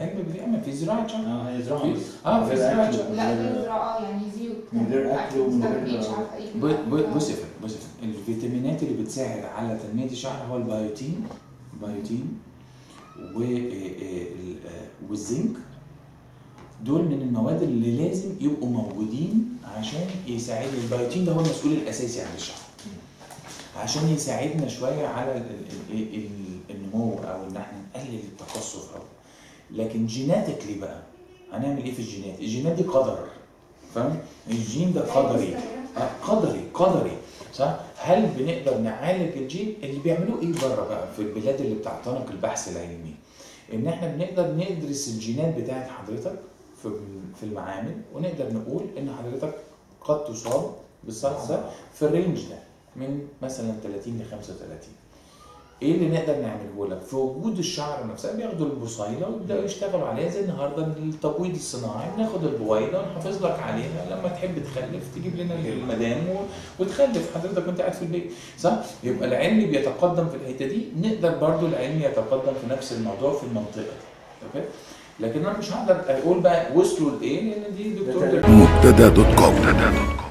العلم بيعمل في زراعه شعر. هي زراعه في زراعه شعر. لا غير زراعه يعني زيوت من غير اكل ومن غير مش عارفه ايه. بص الفيتامينات اللي بتساعد على تنميه الشعر هو البيوتين والزنك. دول من المواد اللي لازم يبقوا موجودين عشان يساعد. البيوتين ده هو المسؤول الاساسي عن الشعر، عشان يساعدنا شويه على النمو او ان احنا نقلل التقصف. او لكن جيناتيكلي بقى هنعمل ايه في الجينات؟ الجينات دي قدر، فاهم؟ الجين ده قدري صح؟ هل بنقدر نعالج الجين؟ اللي بيعملوه ايه بره بقى في البلاد اللي بتعتنق البحث العلمي، ان احنا بنقدر ندرس الجينات بتاعت حضرتك في المعامل، ونقدر نقول ان حضرتك قد تصاب بالصلع ده في الرينج ده من مثلا 30 ل 35. ايه اللي نقدر نعمله لك؟ في وجود الشعر نفسها بياخدوا البصيله ويبداوا يشتغلوا عليها زي النهارده التبويض الصناعي. بناخد البويضه ونحافظ لك عليها، لما تحب تخلف تجيب لنا المدام وتخلف حضرتك وانت قاعد في البيت، صح؟ يبقى العلم بيتقدم في الحته دي، نقدر برضو العلم يتقدم في نفس الموضوع في المنطقه دي، اوكي؟ لكن انا مش هقدر اقول بقى وصلوا لايه، لان دي دكتور مبتدا.com